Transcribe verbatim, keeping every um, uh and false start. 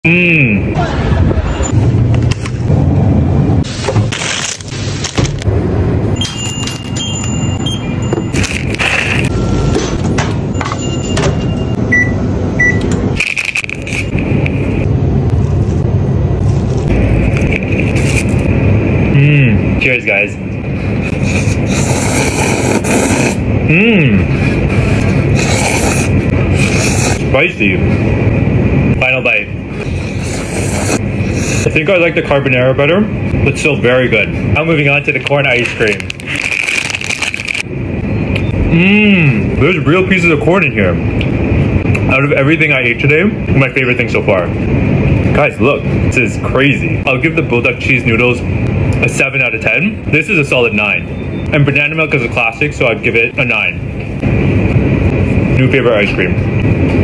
Mmm. Mmm. Cheers, guys. Mmm. Spicy. Final bite. I think I like the carbonara better, but still very good. Now moving on to the corn ice cream. Mmm, there's real pieces of corn in here. Out of everything I ate today, my favorite thing so far. Guys, look, this is crazy. I'll give the bulldog cheese noodles a seven out of ten. This is a solid nine. And banana milk is a classic, so I'd give it a nine. New favorite ice cream.